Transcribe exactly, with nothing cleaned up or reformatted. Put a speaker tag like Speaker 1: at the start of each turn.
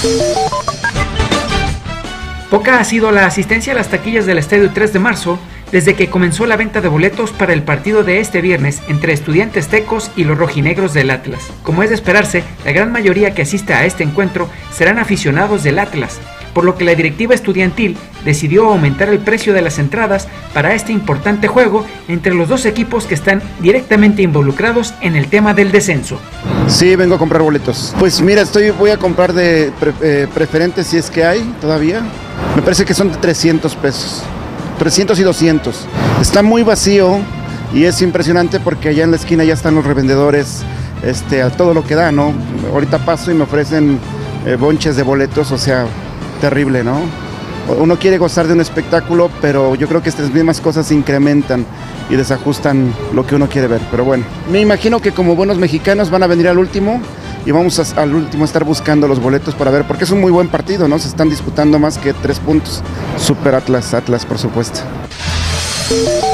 Speaker 1: Poca ha sido la asistencia a las taquillas del Estadio tres de marzo desde que comenzó la venta de boletos para el partido de este viernes entre Estudiantes Tecos y los rojinegros del Atlas. Como es de esperarse, la gran mayoría que asista a este encuentro serán aficionados del Atlas, por lo que la directiva estudiantil decidió aumentar el precio de las entradas para este importante juego entre los dos equipos que están directamente involucrados en el tema del descenso.
Speaker 2: Sí, vengo a comprar boletos. Pues mira, estoy voy a comprar de pre, eh, preferentes si es que hay todavía. Me parece que son de trescientos pesos. trescientos y doscientos. Está muy vacío y es impresionante porque allá en la esquina ya están los revendedores este, a todo lo que da, ¿no? Ahorita paso y me ofrecen eh, bonches de boletos, o sea, terrible, ¿no? Uno quiere gozar de un espectáculo, pero yo creo que estas mismas cosas incrementan y desajustan lo que uno quiere ver, pero bueno. Me imagino que como buenos mexicanos van a venir al último y vamos a, al último a estar buscando los boletos para ver, porque es un muy buen partido, ¿no? Se están disputando más que tres puntos. Super Atlas, Atlas, por supuesto.